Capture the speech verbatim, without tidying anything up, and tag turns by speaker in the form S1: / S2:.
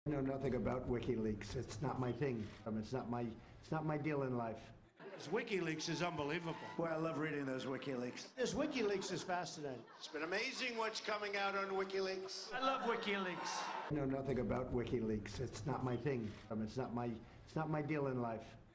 S1: I know nothing about WikiLeaks. It's not my thing. I mean, it's not my, it's not my deal in life.
S2: This WikiLeaks is unbelievable.
S1: Boy, I love reading those WikiLeaks.
S2: This WikiLeaks is fascinating.
S3: It's been amazing what's coming out on WikiLeaks.
S2: I love WikiLeaks.
S1: I know nothing about WikiLeaks. It's not my thing. I mean, it's not my, it's not my deal in life.